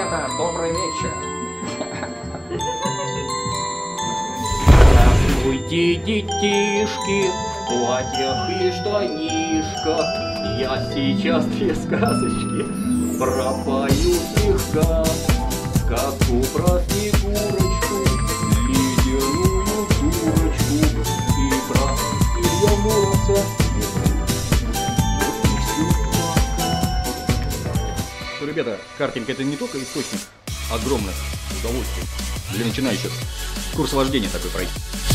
ребята, добрый вечер. Здравствуйте, детишки, в платьях и штанишках. Я сейчас две сказочки пропою слегка. Сказку про Снегурочку, ледяную дурочку и про Илья Муромца. Ребята, картинг — это не только источник огромных удовольствий для начинающих. Курс вождения такой пройти.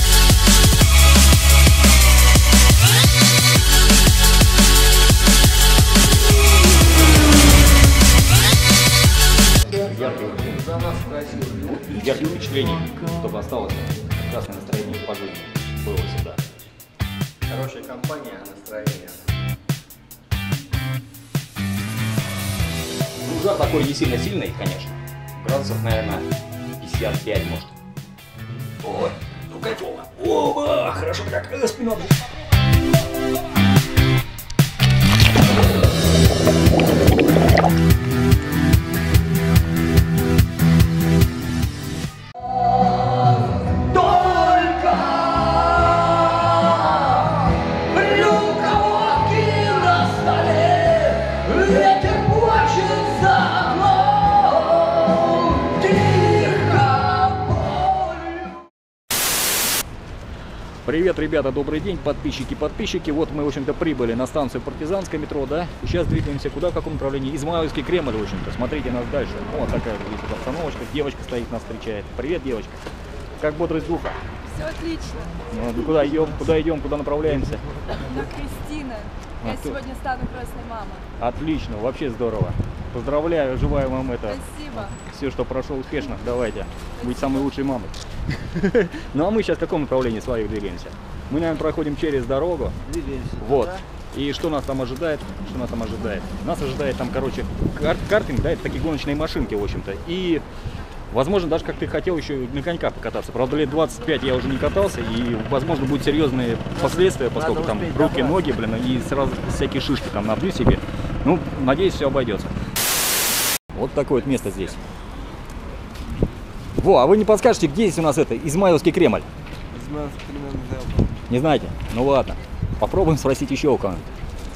Яркие впечатления, чтобы осталось прекрасное настроение по жизни было всегда. Хорошая компания, настроение. Ну, жар такой не сильно сильный, конечно. Градусов, наверное, 55 может. Ой, ну кайфово. Оба, хорошо так, спина. Привет, ребята, добрый день, подписчики. Вот мы, в общем-то, прибыли на станцию Партизанское метро, да? И сейчас двигаемся куда, в каком направлении? Измайловский Кремль, в общем-то. Смотрите нас дальше. Вот такая здесь вот обстановочка. Девочка стоит, нас встречает. Привет, девочка. Как бодрость духа? Все отлично. Ну, куда идем, куда направляемся? На Кристина. Я сегодня стану крестной мамой. Отлично, вообще здорово. Поздравляю, желаю вам это. Спасибо. Все, что прошло успешно. Давайте. Быть самой лучшей мамой. Ну а мы сейчас в каком направлении с вами двигаемся? Мы, наверное, проходим через дорогу. Вот. И что нас там ожидает? Нас ожидает там, короче, картинг, да, это такие гоночные машинки, в общем-то. И, возможно, даже как ты хотел еще на коньках покататься. Правда, лет 25 я уже не катался, и, возможно, будут серьезные последствия, поскольку там руки, ноги, блин, и сразу всякие шишки там набью себе. Ну, надеюсь, все обойдется. Вот такое вот место здесь. Во, а вы не подскажете, где здесь у нас это, Измайловский Кремль? Измайловский Кремль не знаете? Ну ладно, попробуем спросить еще у кого-нибудь.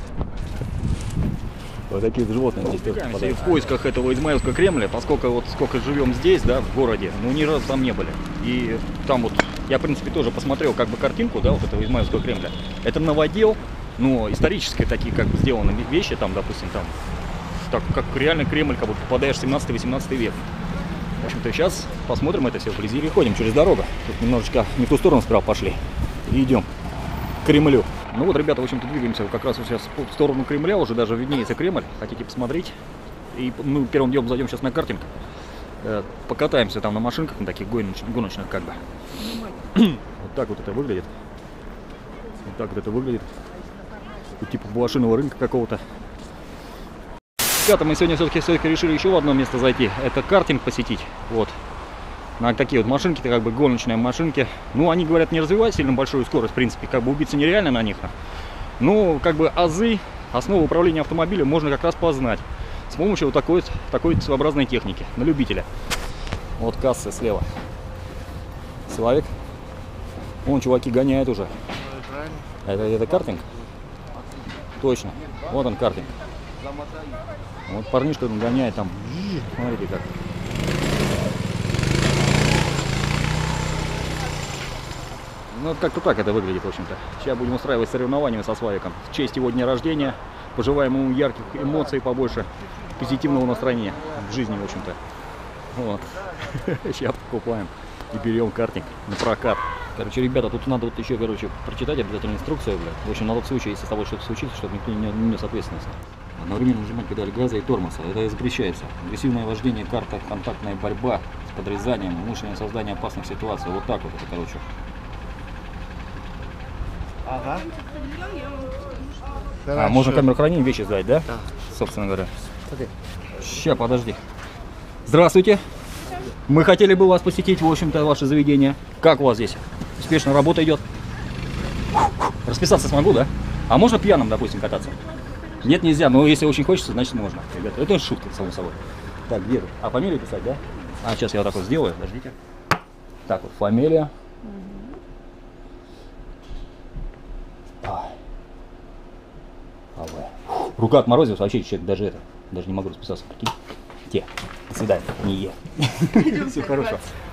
Вот такие животные здесь тоже попадают. В поисках этого Измайловского Кремля, поскольку вот сколько живем здесь, да, в городе, ну ни разу там не были. И там вот, я в принципе тоже посмотрел как бы картинку, да, вот этого Измайловского Кремля. Это новодел, но исторические такие как бы сделаны вещи, там, допустим, там, так как реально Кремль, как будто попадаешь в 17-18 век. В общем-то, сейчас посмотрим это все вблизи или ходим через дорогу. Тут немножечко не в ту сторону справа пошли. И идем к Кремлю. Ну вот, ребята, в общем-то, двигаемся как раз сейчас в сторону Кремля. Уже даже виднеется Кремль. Хотите посмотреть? И мы первым делом зайдем сейчас на картинг. Покатаемся там на машинках, на таких гоночных как бы. Вот так вот это выглядит. Вот так вот это выглядит. Тут типа блошиного рынка какого-то. Ребята, мы сегодня все-таки решили еще в одно место зайти. Это картинг посетить. Вот. На такие вот машинки, как бы гоночные машинки. Ну, они говорят, не развивать сильно большую скорость, в принципе. Как бы убиться нереально на них. Но, как бы, азы, основы управления автомобилем можно как раз познать. С помощью вот такой своеобразной техники. На любителя. Вот кассы слева. Человек. Вон, чуваки гоняют уже. Это картинг? Точно. Вот он картинг. Вот парнишка гоняет там. Смотрите как. Ну, как-то так это выглядит, в общем-то. Сейчас будем устраивать соревнования со Славиком. В честь его дня рождения. Пожелаем ему ярких эмоций, побольше позитивного настроения в жизни, в общем-то. Вот. Сейчас покупаем и берем картинг на прокат. Короче, ребята, тут надо вот еще, короче, прочитать обязательно инструкцию, блядь. В общем, на тот случай, если с тобой что-то случится, чтобы никто не нес ответственность. Одновременно нажимать педаль газа и тормоза. Это запрещается. Агрессивное вождение, карта, контактная борьба с подрезанием, умышленное создание опасных ситуаций. Вот так вот это, короче. Ага. А можно камеру хранения, вещи сдать, да? Да. Собственно говоря. Сейчас, подожди. Здравствуйте. Мы хотели бы вас посетить, в общем-то, ваше заведение. Как у вас здесь? Успешно работа идет? Расписаться смогу, да? А можно пьяным, допустим, кататься? Нет, нельзя, но если очень хочется, значит можно. Ребята, это шутка, само собой. Так, где тут? А фамилию писать, да? А, сейчас я вот так вот сделаю, подождите. Так вот, фамилия. Рука отморозилась, вообще человек даже не могу расписаться. Прикинь. Те, до свидания, не е. Все хорошо.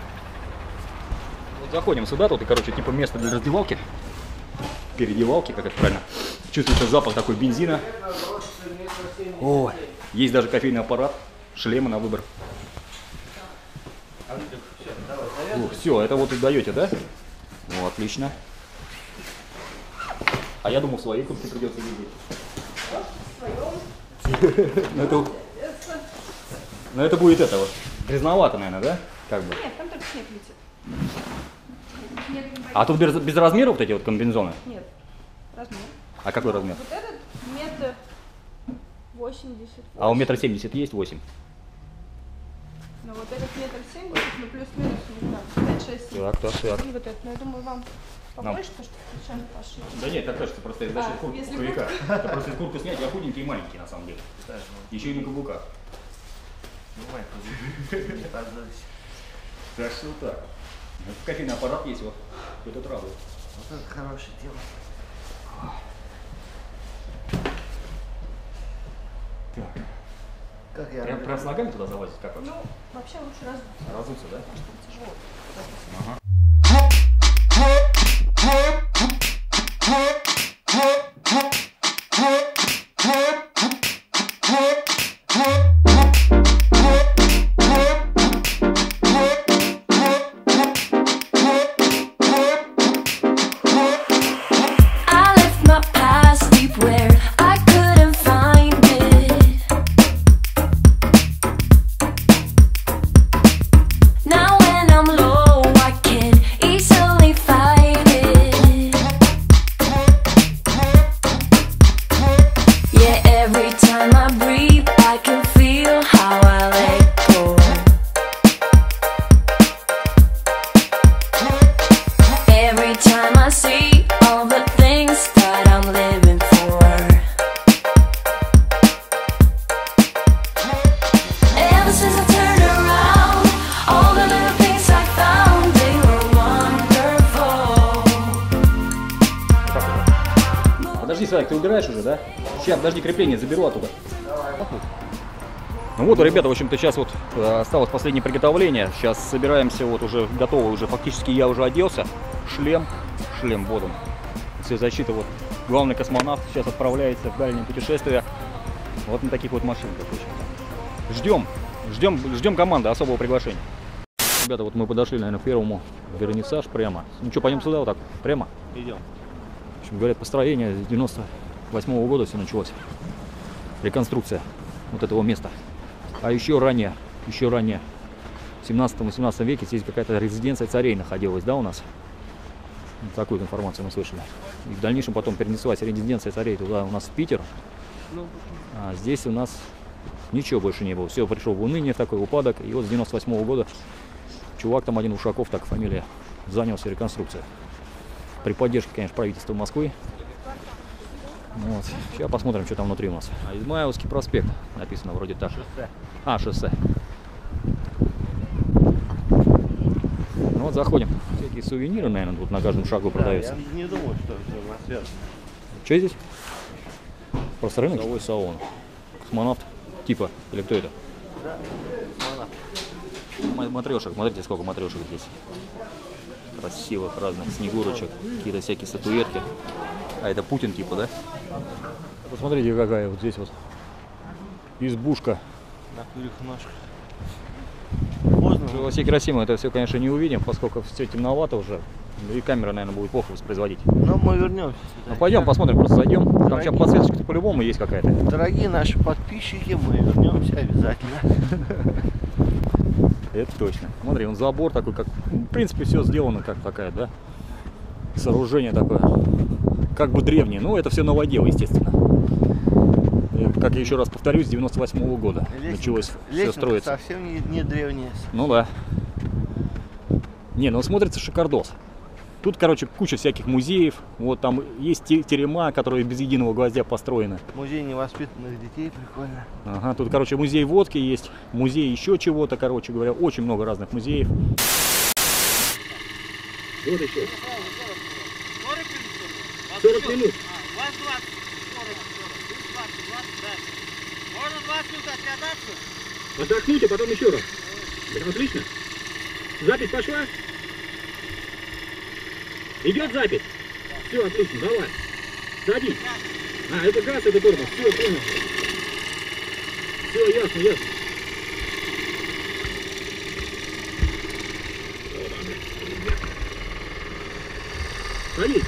Вот заходим сюда, тут, и, короче, типа место для раздевалки. Передевалки, как это правильно. Чувствуется запах такой бензина. О, есть даже кофейный аппарат, шлемы на выбор. Все, это вот и даете, да? Ну, отлично. А я думал, в своей куртке придется ездить. Ну это будет это вот. Грязновато, наверное, да? Как бы. Нет, там только снег летит. А тут без размера вот эти вот комбинезоны? Нет, размер. А какой размер? Вот этот метр 80. А у метра 70 есть 8? Ну вот этот метр 70, ну плюс-минус, не знаю, 5-6. Так. И вот этот, но я думаю, вам побольше, потому что случайно пошли. Да нет, так кажется, просто из куртки пуховика. Просто из куртку снять, я худенький и маленький на самом деле. Еще и на каблуках. Так что так. Кофейный аппарат есть, вот. Этот радует. Вот это хорошее дело. Так. Как я? Прям с ногами туда залазить? Как Ну, вообще лучше разуться. Разуться, да? Тяжело. Ага. Подожди, Славик, ты убираешь уже, да? Сейчас, подожди, крепление заберу оттуда. Ну вот, ребята, в общем-то, сейчас вот осталось последнее приготовление. Сейчас собираемся, вот уже готово, уже фактически я уже оделся. Шлем, вот он. Все, защита, вот. Главный космонавт сейчас отправляется в дальнее путешествие. Вот на таких вот машинках, в общем-то. Ждем команды, особого приглашения. Ребята, вот мы подошли, наверное, к первому вернисаж прямо. Ну что, пойдем сюда вот так, прямо? Идем. В общем, говорят, построение с 98-го года все началось. Реконструкция вот этого места. А еще ранее, в 17-18 веке здесь какая-то резиденция царей находилась, да, у нас? Вот такую информацию мы слышали. И в дальнейшем потом перенеслась резиденция царей туда у нас в Питер. А здесь у нас ничего больше не было. Все, пришел в уныние, в такой упадок. И вот с 98-го года чувак там один Ушаков, так фамилия, занялся реконструкцией. При поддержке, конечно, правительства Москвы. Вот. Сейчас посмотрим, что там внутри у нас. Измайловский проспект написано вроде так. Шоссе. А, шоссе. Ну вот заходим. Всякие сувениры, наверное, тут на каждом шагу продаются. Я не думаю, что это взаимосвязано. Что здесь? Просто рынок? Новый салон. Космонавт типа, или кто это? Да, космонавт. Матрешек, смотрите, сколько матрешек здесь. Красивых разных снегурочек, какие-то всякие статуэтки. А это Путин типа, да? Посмотрите, какая вот здесь вот избушка. На курих ножках. Поздно. Во всей красе мы это все, конечно, не увидим, поскольку все темновато уже. И камера, наверное, будет плохо воспроизводить. Но мы вернемся. Ну пойдем посмотрим, просто зайдем. Там сейчас подсветочка по-любому есть какая-то. Дорогие наши подписчики, мы вернемся обязательно. Это точно. Смотри, он забор такой, как, в принципе, все сделано как такая, да? Сооружение такое, как бы древнее. Ну, это все новодел, естественно. И, как я еще раз повторюсь, с 98-го года началось все строиться. Совсем не древняя. Ну да. Не, ну смотрится шикардос. Тут, короче, куча всяких музеев. Вот там есть терема, которые без единого гвоздя построены. Музей невоспитанных детей, прикольно. Ага, тут, короче, музей водки есть, музей еще чего-то, короче говоря, очень много разных музеев. Вот еще. 40 минут. Вас 20, 40, 20, да. Можно 20 минут отказаться? Отдохните, а потом еще раз. Это отлично. Запись пошла? Идет запись? Все, отлично, давай. Садись. А, это газ, это тормоз. Все, понял. Все, ясно, ясно. Садись.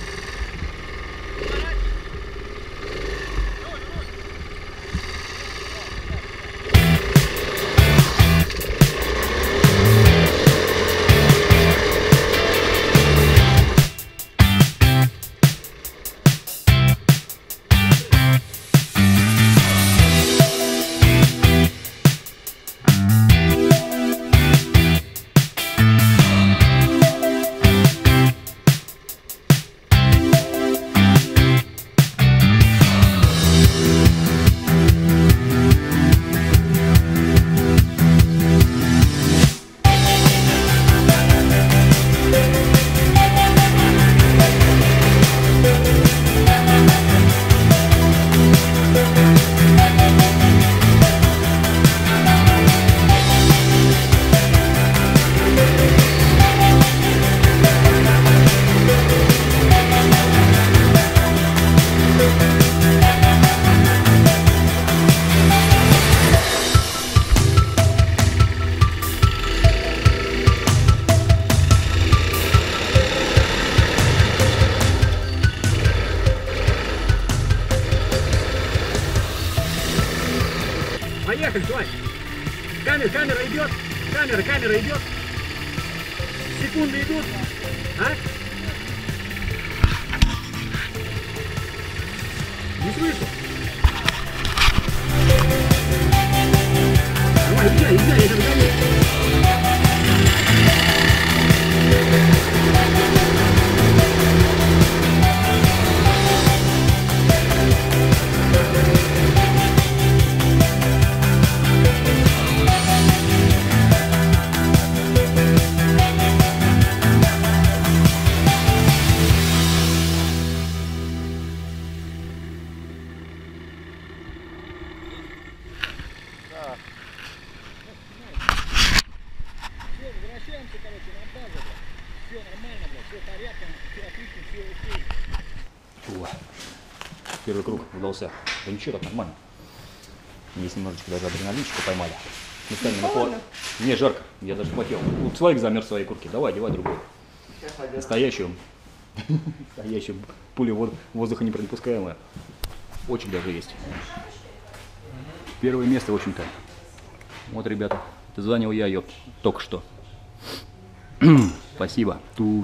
Поехали, давай. Камера идет. Камера идет. Секунды идут. А? Не слышу. Давай, езжай, я там гоняю. Первый круг удался. Да ничего, так нормально. Есть немножечко даже адреналинчика поймали. Местами напор. Не, жарко. Я даже хватил. Ну, человек замерз в своей куртке. Давай, одевай другую. Настоящую. Настоящую. Пуля воздуха непродпускаемая. Очень даже есть. Первое место, в общем-то. Вот, ребята. Это занял я ее только что. Спасибо.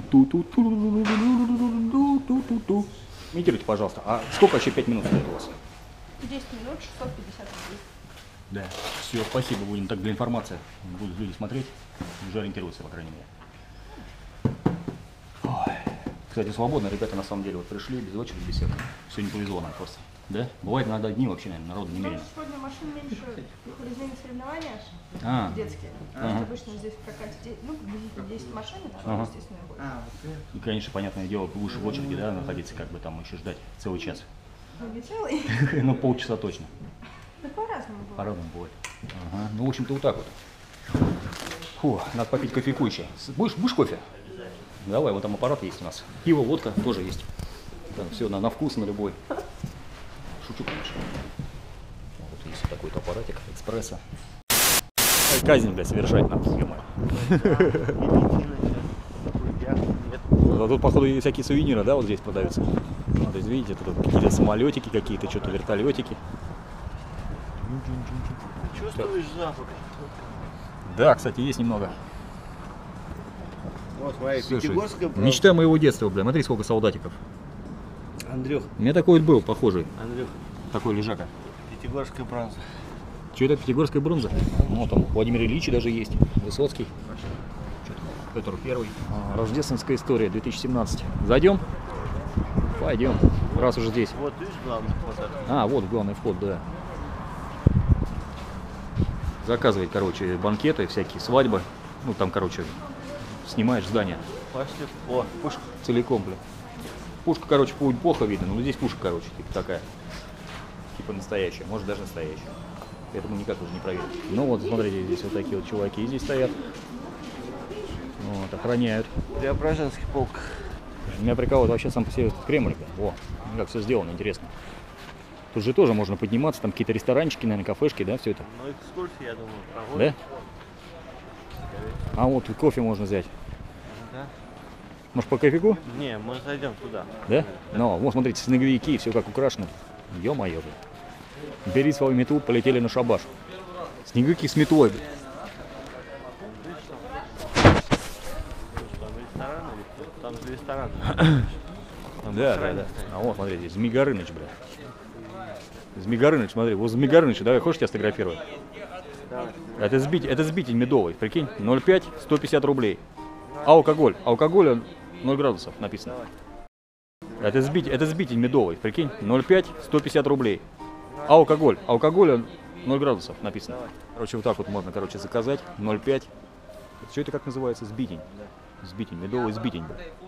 Имитируйте, пожалуйста. А сколько вообще 5 минут стоит у вас? 10 минут, 650 рублей. Да. Все, спасибо. Будем так для информации. Будут люди смотреть, уже ориентироваться, по крайней мере. Ой. Кстати, свободно, ребята, на самом деле, вот пришли без очереди, без всех. Сегодня повезло нам просто. Да? Бывает иногда дни вообще, наверное, народу немерено. Сегодня машин меньше, резные соревнования детские. Обычно здесь в прокате, ну, приблизительно 10 машин, там, естественно, больше. И, конечно, понятное дело, лучше в очереди, да, находиться, как бы там еще ждать целый час. Ну, не целый. Ну, полчаса точно. Ну, по-разному бывает. По-разному бывает. Ага. Ну, в общем-то, вот так вот. Фу, надо попить кофейку еще. Будешь кофе? Давай, вот там аппарат есть у нас. Пиво, водка тоже есть. Там все на вкус, на любой. Шучу, конечно. Вот есть такой-то аппаратик, экспресса. Казнь, блядь, совершать надо, ё-моё. А тут, походу, и всякие сувениры, да, вот здесь продаются. Ну, то есть, видите, тут какие-то самолетики какие-то, что-то вертолетики. Чувствуешь запах? Да, кстати, есть немного. Вот, смотри, Слушай, Пятигорская бронза. мечта моего детства, бля, смотри, сколько солдатиков. Андрюх, У меня такой вот был, похожий, Андрюх, такой лежака. Пятигорская бронза. Что это, пятигорская бронза? Ну, там Владимир Ильич даже есть, Высоцкий. Петр I. Рождественская история 2017. Зайдем? Пойдем, раз уже здесь. Вот видишь главный вход. А, вот главный вход, да. Заказывать, короче, банкеты, всякие свадьбы. Ну, там, короче, снимаешь здание. Пошли. О, пушка. Целиком, бля. Пушка, короче, будет плохо видно, но здесь пушка, короче, типа такая. Типа настоящая, может даже настоящая. Это мы никак уже не проверим. Ну вот, смотрите, здесь вот такие вот чуваки здесь стоят. Вот, охраняют. Преображенский полк. Меня прикалывает вообще сам по себе этот Кремль. О, как все сделано, интересно. Тут же тоже можно подниматься, там какие-то ресторанчики, наверное, кафешки, да, все это. Ну, экскурсии, я думаю, проводят. Да? А вот тут кофе можно взять. Да. Может, по кофейку? Не, мы зайдем туда. Да? Ну, вот смотрите, снеговики, все как украшено. Ё-моё же. Бери свою метлу, полетели на шабаш. Снеговики с метлой. Там же ресторан. Да. А вот, смотри, здесь Змей Горыныч, бля. Змей Горыныч, смотри, вот Змей Горыныч, давай, хочешь тебя сфотографировать? Это сбитень медовый, прикинь, 0,5, 150 рублей. Алкоголь, 0 градусов написано. Это сбитень медовый, прикинь, 0,5, 150 рублей. Алкоголь, 0 градусов написано. Короче, вот так вот можно, короче, заказать, 0,5. Что это как называется? Сбитень. Сбитень, медовый сбитень.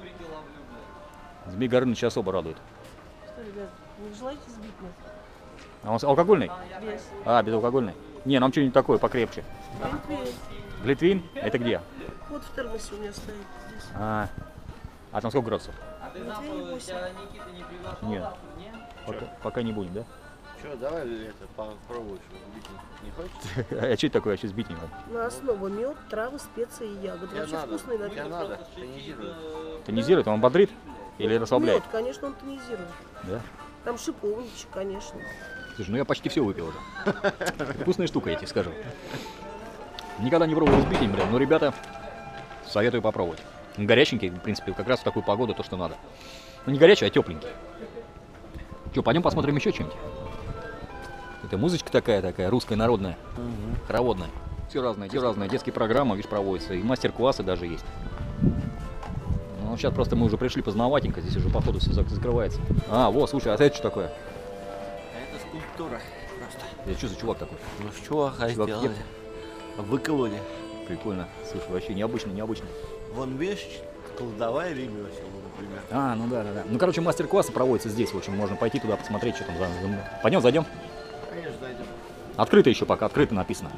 Змей Горыныч особо радует. Что, ребят, не желаете сбить нас? А он алкогольный? Без. А, безалкогольный. Не, нам что-нибудь такое покрепче. Глинтвейн. Глинтвейн? Это где? Вот в термосе у меня стоит здесь. А там сколько градусов? Глинтвейн 8. Нет. Пока не будем, да? Что, давай это попробуешь. Не хочешь? А что это такое? А что сбить не надо? На основу мед, травы, специи и ягоды. Тебе Вообще надо. вкусный Тебе напиток. надо. Тонизирует. Тонизирует? Он бодрит? Или расслабляет? Мед, конечно, он тонизирует. Да? Там шиповничек, конечно. Слушай, ну я почти все выпил уже. Вкусная штука, я тебе скажу. Никогда не пробовал сбитень, блин, но, ребята, советую попробовать. Горяченький, в принципе, как раз в такую погоду то, что надо. Ну не горячий, а тепленький. Что, пойдем посмотрим еще что-нибудь? Это музычка такая, русская, народная, хороводная. Все разное, детские программы, видишь, проводятся, и мастер-классы даже есть. Ну, сейчас просто мы уже пришли поздноватенько, здесь уже, походу, все закрывается. А, вот, слушай, а это что такое? Это скульптура просто. Это что за чувак такой? Ну, с чувака Чувак сделали. Выкололи. Прикольно. Слушай, вообще необычно. Вон, видишь, кладовая ремесел, например. А, ну да. Ну, короче, мастер-классы проводятся здесь. В общем, можно пойти туда посмотреть, что там. Пойдем, зайдем. Конечно, зайдем. Открыто еще пока, открыто написано.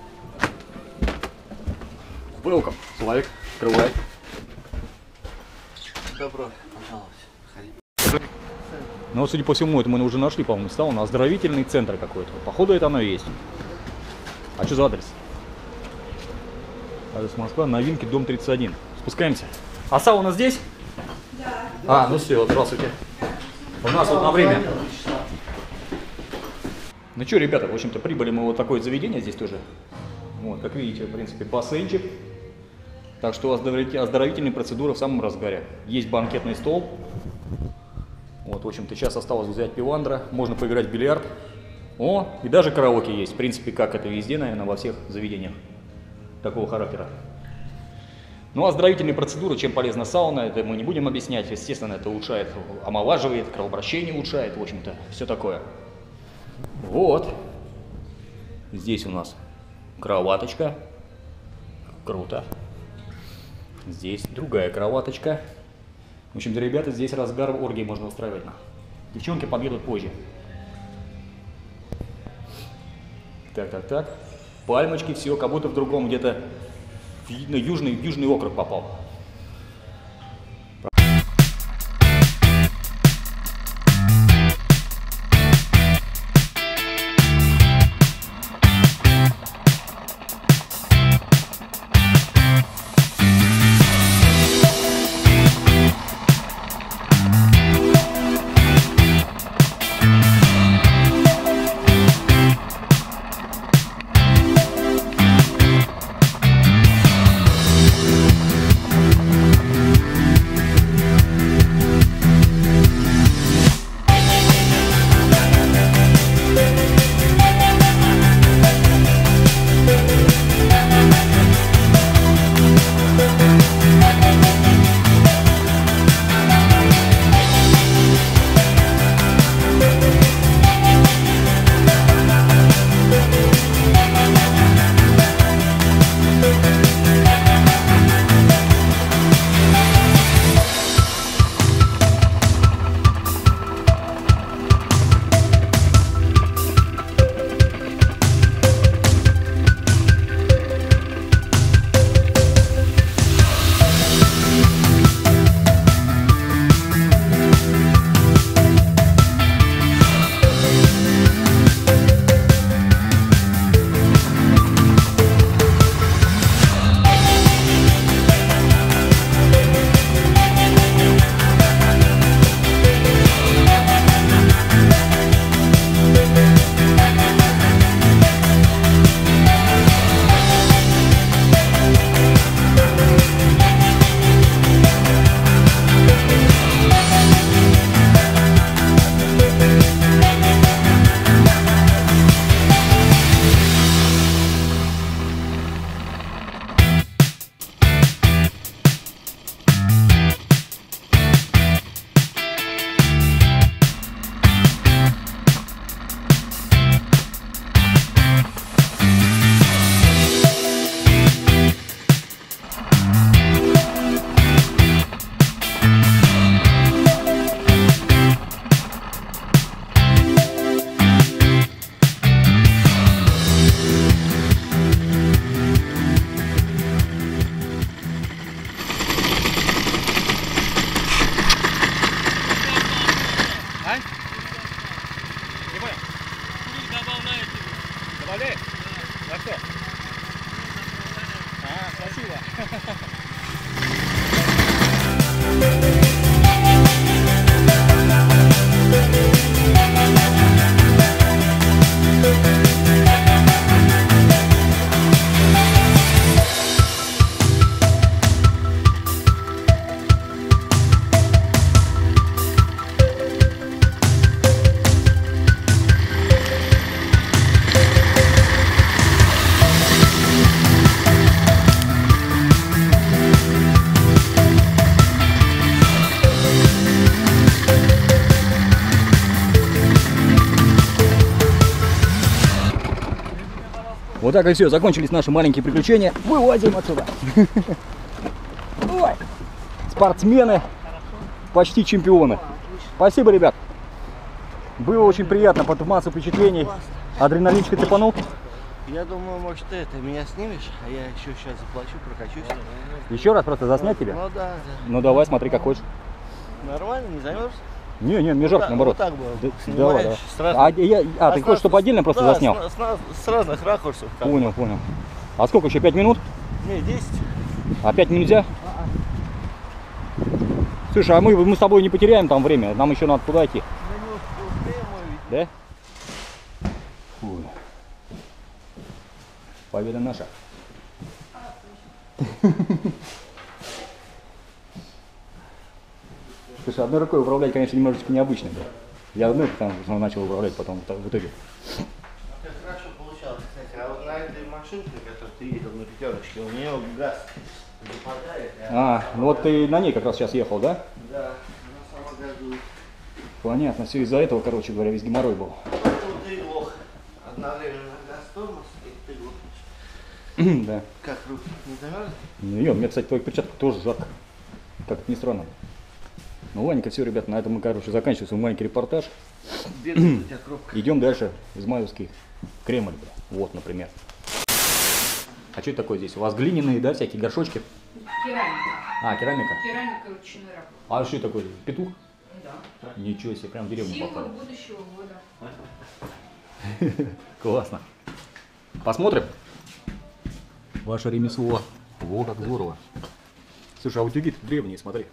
Welcome, человек, открывай. Добро пожаловать. Ну, вот, судя по всему, это мы уже нашли, по-моему, стал на оздоровительный центр какой-то. Походу, это оно и есть. А что за адрес? Адрес Москва, новинки, дом 31. Спускаемся. А сауна здесь? Да. А, ну все, здравствуйте. У нас вот на время. Ну что, ребята, в общем-то, прибыли мы вот такое заведение здесь тоже. Вот, как видите, в принципе, бассейнчик. Так что оздоровительные процедуры в самом разгаре. Есть банкетный стол. Вот, в общем-то, сейчас осталось взять пивандра. Можно поиграть в бильярд. О, и даже караоке есть. В принципе, как это везде, наверное, во всех заведениях такого характера. Ну, оздоровительные процедуры, чем полезна сауна, это мы не будем объяснять. Естественно, это улучшает, омолаживает, кровообращение улучшает, в общем-то, все такое. Вот. Здесь у нас кроваточка. Круто. Здесь другая кроваточка. В общем-то, ребята, здесь разгар оргии можно устраивать. Девчонки подъедут позже. Так. Пальмочки, все, как будто в другом где-то в южный округ попал. Вот так и все, закончились наши маленькие приключения. Вылазим отсюда. Ой. Спортсмены, почти чемпионы. Спасибо, ребят. Было очень приятно, потом массу впечатлений. Адреналинчик цепанул. Я думаю, может, ты это меня снимешь, а я еще сейчас заплачу, прокачусь. Еще раз просто заснять тебя? Ну да. Ну давай, смотри, как хочешь. Нормально, не займешься? Не, мне жарко, наоборот. Вот так было. Да, Снимаешь давай. сразу. Ты хочешь, чтобы отдельно просто да, заснял? С разных ракурсов. как бы. Понял. А сколько еще, 5 минут? Не, 10. А 5 нельзя? Слушай, а мы с тобой не потеряем там время, нам еще надо туда идти. Мы не успеем увидеть. Да? Фу. Победа наша. Слушай, одной рукой управлять, конечно, немножечко необычно. Да? Я одной там начал управлять, потом в итоге. Как хорошо получалось, кстати. А вот на этой машинке, которой ты ездил на пятерочке, у нее газ западает. Ну вот ты на ней как раз сейчас ехал, да? Да, она сама газует. Понятно, все из-за этого, короче говоря, весь геморрой был. Поэтому ты глох. Одновременно газ тормоз, и ты глохнешь. Да. Как руки не замерзли? Ну, мне, кстати, в твоих перчатках тоже жарко. Как это ни странно. Ну, ладненько, все, ребят, на этом мы, короче, заканчиваем свой маленький репортаж. Бедная у тебя кропка. Идем дальше. Измайловский Кремль. Вот, например. А что это такое здесь? У вас глиняные, да, всякие горшочки? Керамика. Керамика? Керамика ручной работы. А что это такое? Петух? Да. Ничего себе, прям в деревню Символ попали. будущего года. Классно. Посмотрим. Ваше ремесло. Во, как здорово. Слушай, а утюги древние, смотри.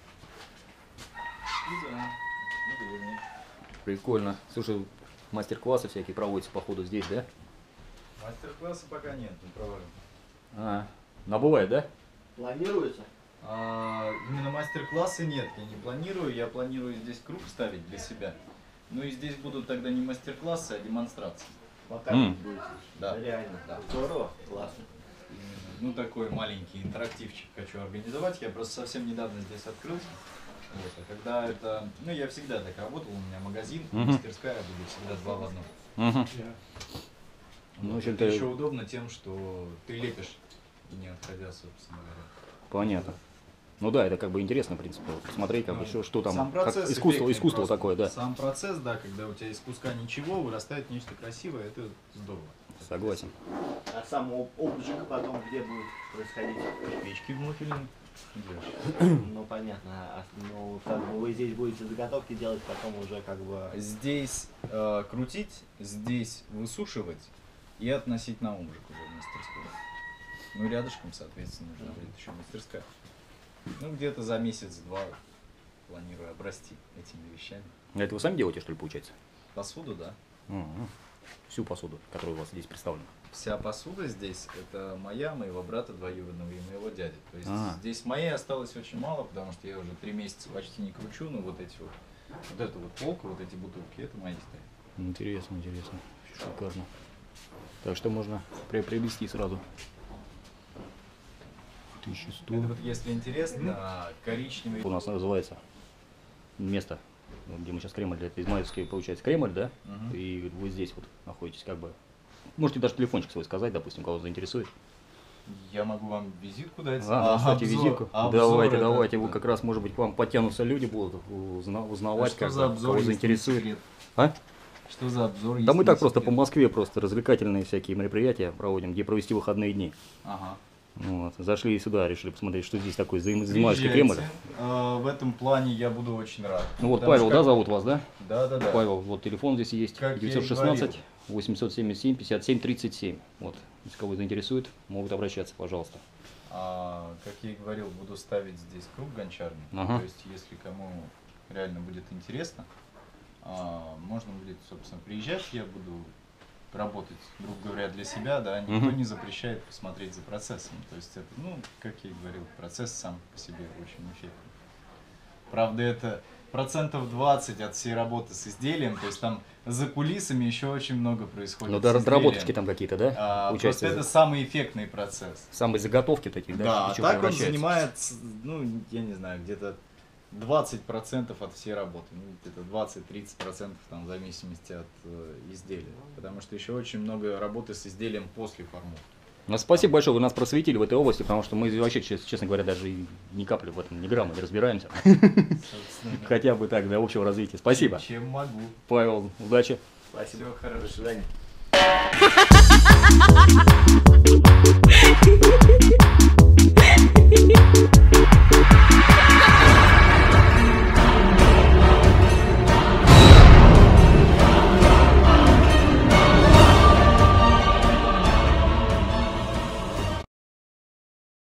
Прикольно. Слушай, мастер-классы всякие проводятся, походу, здесь, да? Мастер-класса пока нет, не проводим. Но бывает, да? Планируется? Именно мастер-классы нет, я не планирую. Я планирую здесь круг ставить для себя. Ну и здесь будут тогда не мастер-классы, а демонстрации. Показывать будете? Да. Реально, Да. Здорово, классно. Ну такой маленький интерактивчик хочу организовать. Я просто совсем недавно здесь открылся. Вот, а когда это... Ну я всегда так работал, у меня магазин, мастерская, буду всегда два в одном. Ну, в Вот, общем-то, это еще удобно тем, что ты лепишь, не отходя, собственно говоря. понятно. Ну да, это как бы интересно, в принципе, вот посмотреть, как бы, что там, Сам как процесс искусство эффектный просто. такое, да. Сам процесс, да, когда у тебя из куска ничего вырастает нечто красивое, это здорово. Согласен. А сам обжиг потом где будет происходить? Печки внутренние. Ну понятно. Ну как бы вы здесь будете заготовки делать, потом уже как бы. Здесь крутить, здесь высушивать и относить на обжиг уже в мастерскую. Ну рядышком, соответственно, нужна будет еще мастерская. Ну где-то за месяц-два планирую обрасти этими вещами. Это вы сами делаете, что ли, получается? Посуду, да. Всю посуду, которая у вас здесь представлена. Вся посуда здесь это моя, моего брата двоюродного и моего дяди. То есть здесь моей осталось очень мало, потому что я уже 3 месяца почти не кручу, но вот эти вот эта вот полка, вот эти бутылки, это мои стоят. Интересно. Шикарно. Так что можно приобрести сразу. 1100. Это вот если интересно, коричневый. У нас называется место, где мы сейчас Кремль, это Измайловский, получается, Кремль, да? И вы здесь вот находитесь, как бы. Можете даже телефончик свой сказать, допустим, кого заинтересует. Я могу вам визитку дать. Кстати, визитку. Обзор Давайте. да. Вы как раз, может быть, к вам подтянутся люди будут узнавать, что как за бы, обзор, кого если заинтересует. не секрет? А? Что за обзор? Да если мы не так просто по секрет? Москве просто развлекательные всякие мероприятия проводим, где провести выходные дни. Ага. Вот. Зашли сюда, решили посмотреть, что здесь такое за Измайловский Кремль. Приезжайте. В этом плане я буду очень рад. Ну вот Потому Павел, что да, зовут вас, да? Да. Павел, вот телефон здесь есть, Как я и 916 877 57 37. Вот, если кого заинтересует, могут обращаться, пожалуйста. Как я и говорил, буду ставить здесь круг гончарный. Ага. То есть, если кому реально будет интересно, можно будет, собственно, приезжать, я буду работать, грубо говоря, для себя, да, никто не запрещает посмотреть за процессом. То есть это, ну, как я и говорил, процесс сам по себе очень эффектный. Правда, это 20% от всей работы с изделием, то есть там за кулисами еще очень много происходит. Ну, с изделием. доработочки там какие-то, да? Просто это самый эффектный процесс. Самые заготовки такие, да? Да, Ничего так он превращается. занимает, ну, я не знаю, где-то 20% от всей работы. Ну, это 20-30% там, в зависимости от изделия. Потому что еще очень много работы с изделием после формовки. Ну, спасибо большое, вы нас просветили в этой области, потому что мы вообще, честно говоря, даже ни капли в этом, ни грамма не разбираемся. Хотя бы так, для общего развития. Спасибо. Чем могу. Павел, удачи. Спасибо. Всего хорошего. До свидания.